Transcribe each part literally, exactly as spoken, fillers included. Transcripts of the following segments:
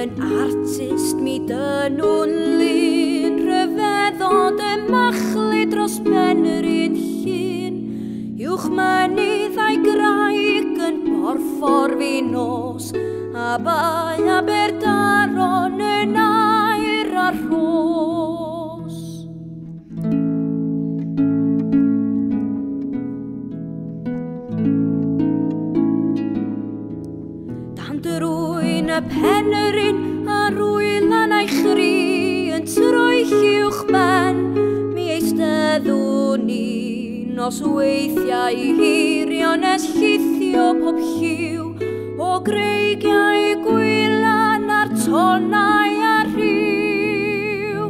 yn artist mi dynwn lun, rhyfeddod y machlu dros Penrhyn llun. Uwch mynydd a'i graig yn borffor fi nos, a bai Aberdaron yn air ar rhos. Dan drwy'n y Penrhyn a rwylan a'i chri yn troi uwch ben, mi eisteddwn ni nos weithiau hirio nes llithio pob lliw o greigiau gwylan a'r tonau a rhyw.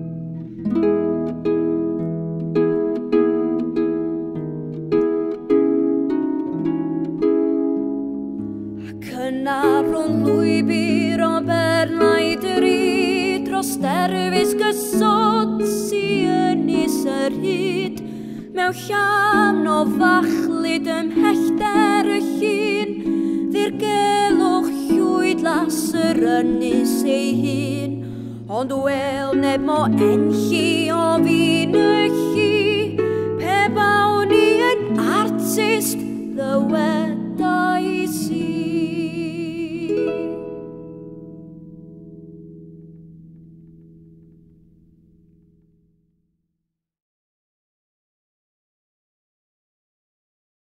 Ac yna rhwng lwybr o Bernaidri dros derfys gysod sy ynys yr hyd, mewn llawn o fachlyd ymhellter y llun, ddirgelwch llwyd las yr ynys ei hun, ond wel neb mo enlli o fi'n y llu, pe bawn ni yn artist ddywed.